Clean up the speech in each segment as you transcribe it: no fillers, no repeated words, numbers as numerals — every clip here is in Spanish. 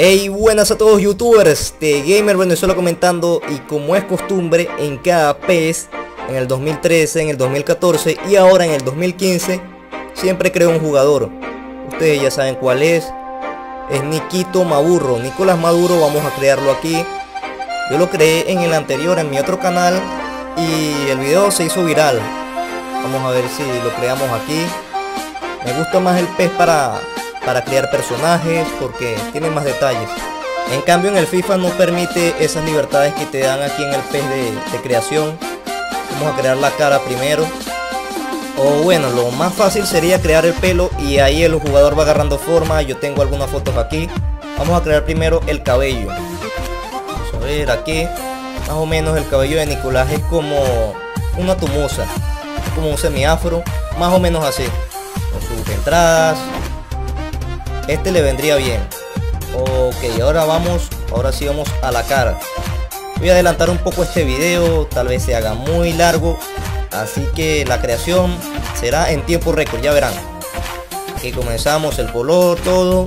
Hey, buenas a todos youtubers de Gamer Venezuela comentando, y como es costumbre en cada PES, en el 2013, en el 2014 y ahora en el 2015, siempre creo un jugador. Ustedes ya saben cuál es Nikito Maburro, Nicolás Maduro. Vamos a crearlo aquí. Yo lo creé en el anterior, en mi otro canal, y el video se hizo viral. Vamos a ver si lo creamos aquí. Me gusta más el PES para crear personajes porque tiene más detalles. En cambio en el FIFA no permite esas libertades que te dan aquí en el PES de creación. Vamos a crear la cara primero. O bueno, lo más fácil sería crear el pelo y ahí el jugador va agarrando forma. Yo tengo algunas fotos aquí. Vamos a crear primero el cabello. Vamos a ver aquí. Más o menos el cabello de Nicolás es como una tumosa, como un semiafro, más o menos así, con sus entradas. Este le vendría bien. Ok, ahora sí vamos a la cara. Voy a adelantar un poco este video, tal vez se haga muy largo, así que la creación será en tiempo récord, ya verán. Aquí comenzamos el color, todo.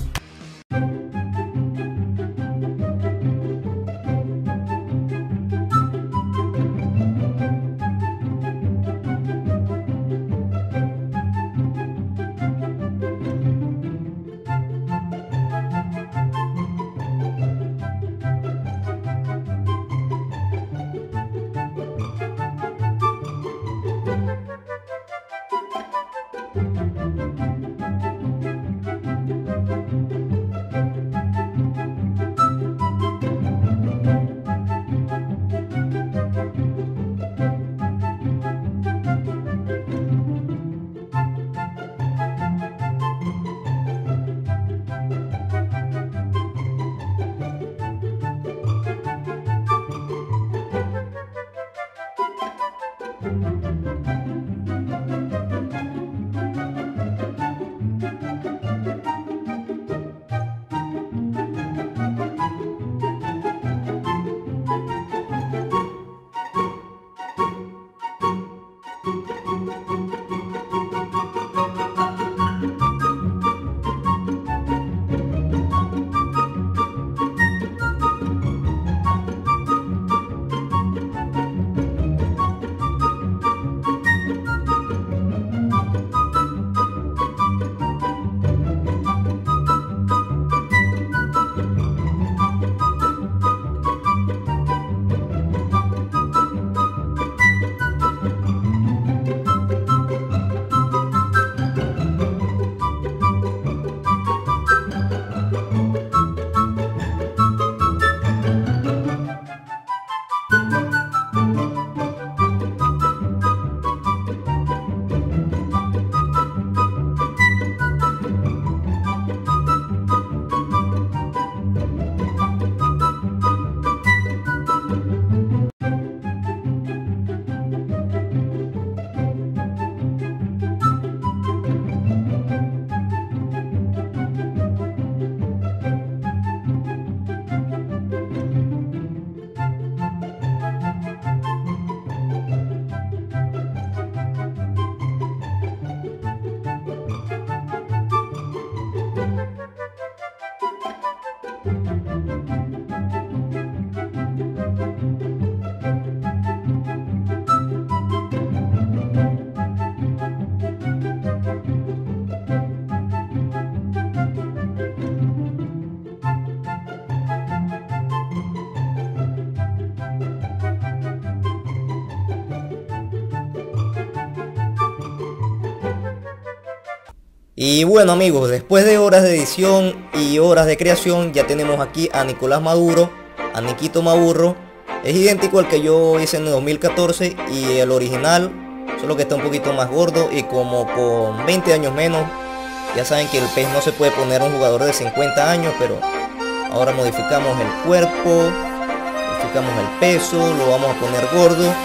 Y bueno amigos, después de horas de edición y horas de creación, ya tenemos aquí a Nicolás Maduro, a Nikito Maburro. Es idéntico al que yo hice en el 2014 y el original, solo que está un poquito más gordo y como con 20 años menos. Ya saben que el PES no se puede poner a un jugador de 50 años, pero ahora modificamos el cuerpo, modificamos el peso, lo vamos a poner gordo.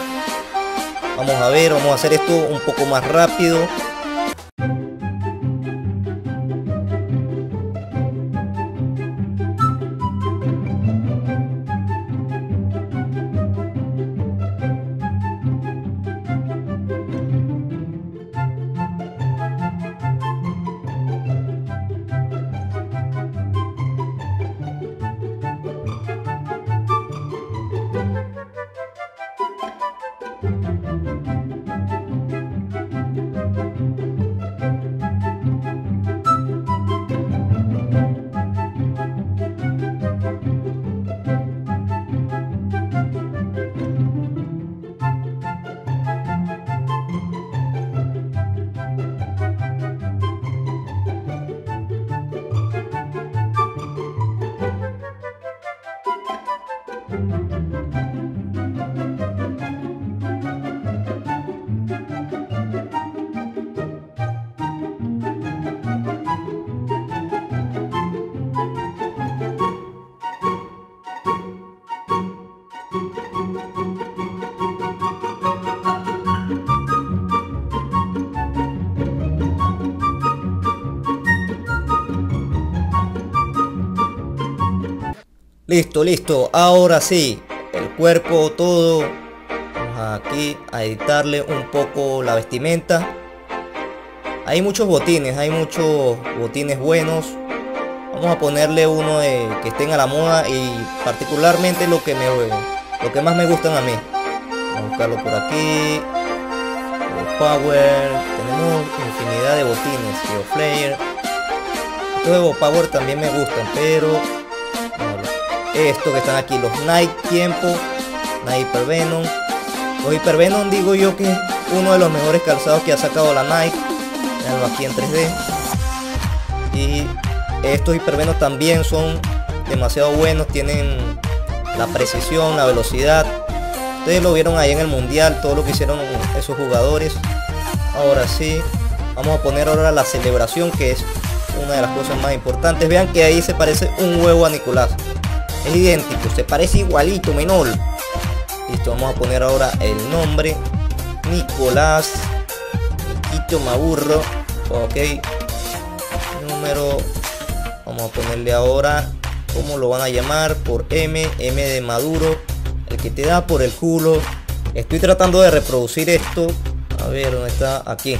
Vamos a ver, vamos a hacer esto un poco más rápido. Listo, listo, ahora sí, el cuerpo, todo. Vamos aquí a editarle un poco la vestimenta. Hay muchos botines buenos. Vamos a ponerle uno que estén a la moda y particularmente lo que más me gustan a mí. Vamos a buscarlo por aquí. Power, tenemos infinidad de botines. Flare. Estos de Power también me gustan, pero estos que están aquí, los Nike Tiempo, Nike Hypervenom. Los Hypervenom digo yo que es uno de los mejores calzados que ha sacado la Nike. Veanlo aquí en 3D. Y estos Hypervenom también son demasiado buenos, tienen la precisión, la velocidad. Ustedes lo vieron ahí en el mundial, todo lo que hicieron esos jugadores. Ahora sí, vamos a poner ahora la celebración, que es una de las cosas más importantes. Vean que ahí se parece un huevo a Nicolás. Es idéntico, se parece igualito, menor. Listo, vamos a poner ahora el nombre. Nicolás Niquito Maduro. Ok. Número. Vamos a ponerle ahora, ¿cómo lo van a llamar? Por M de Maduro. El que te da por el culo. Estoy tratando de reproducir esto. A ver, ¿dónde está? Aquí.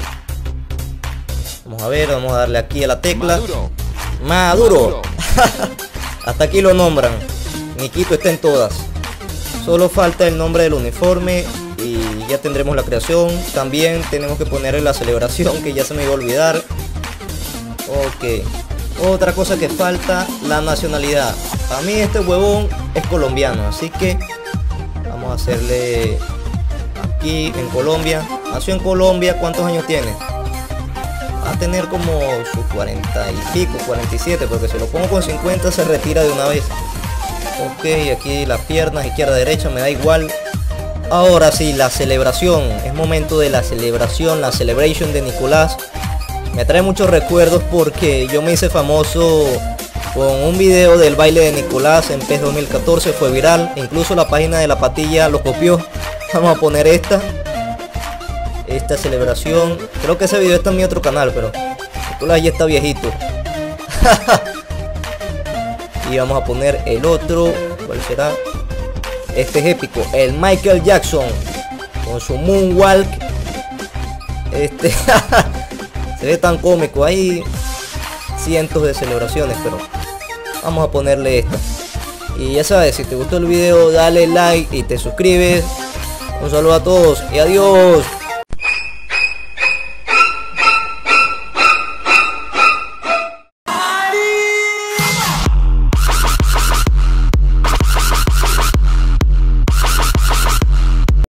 Vamos a ver, vamos a darle aquí a la tecla. Maduro. Hasta aquí lo nombran. Niquito está en todas. Solo falta el nombre del uniforme y ya tendremos la creación. También tenemos que ponerle la celebración, que ya se me iba a olvidar. Ok. Otra cosa que falta, la nacionalidad. Para mí este huevón es colombiano, así que vamos a hacerle aquí en Colombia. Nació en Colombia. ¿Cuántos años tiene? Va a tener como sus 40 y pico, 47, porque si lo pongo con 50 se retira de una vez. Ok, aquí las piernas, izquierda, derecha, me da igual. Ahora sí, la celebración. Es momento de la celebración, la celebration de Nicolás. Me trae muchos recuerdos porque yo me hice famoso con un video del baile de Nicolás en PES 2014, fue viral. Incluso la página de la patilla lo copió. Vamos a poner esta celebración. Creo que ese video está en mi otro canal, pero Nicolás ya está viejito. Y vamos a poner el otro. ¿Cuál será? Este es épico, el Michael Jackson con su moonwalk. Se ve tan cómico. Hay cientos de celebraciones, pero vamos a ponerle esta. Y ya sabes, si te gustó el video, dale like y te suscribes. Un saludo a todos y adiós.